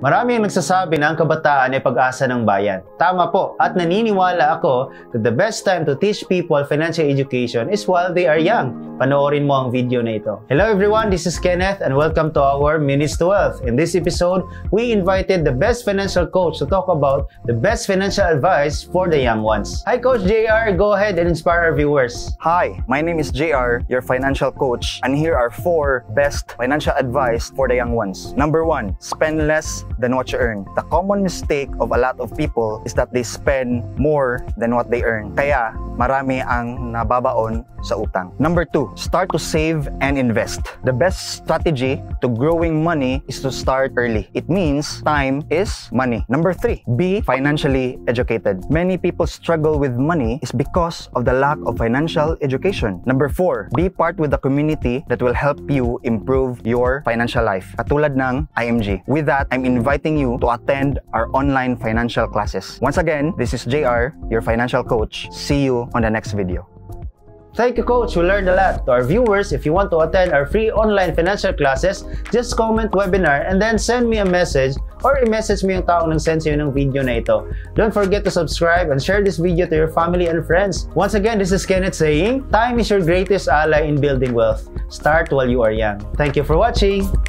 Marami ang nagsasabi na ang kabataan ay pag-asa ng bayan. Tama po, at naniniwala ako that the best time to teach people financial education is while they are young. Panoorin mo ang video na ito. Hello everyone, this is Kenneth and welcome to our Minutes to Wealth. In this episode, we invited the best financial coach to talk about the best financial advice for the young ones. Hi Coach JayR, go ahead and inspire our viewers. Hi, my name is JayR, your financial coach, and here are 4 best financial advice for the young ones. Number 1, spend less than what you earn. The common mistake of a lot of people is that they spend more than what they earn. Kaya marami ang nababaon sa utang. Number 2, start to save and invest. The best strategy to growing money is to start early. It means time is money. Number 3, be financially educated. Many people struggle with money is because of the lack of financial education. Number 4, be part with the community that will help you improve your financial life. Katulad ng IMG. With that, I'm inviting you to attend our online financial classes. Once again, this is JayR, your financial coach. See you on the next video. Thank you Coach, we learned a lot. To our viewers, if you want to attend our free online financial classes, just comment webinar and then send me a message or i-message mo yung taong nag-send sa'yo ng video na ito. Don't forget to subscribe and share this video to your family and friends. Once again, this is Kenneth saying, time is your greatest ally in building wealth. Start while you are young. Thank you for watching.